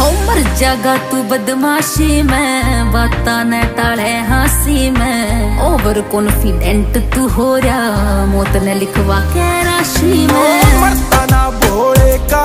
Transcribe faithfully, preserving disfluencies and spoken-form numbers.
मर जागा तू बदमाशी में, बाता न टाले हंसी में। ओवर कॉन्फिडेंट तू हो रहा, मौत ने लिखवा के राशि में। मरता ना भोले का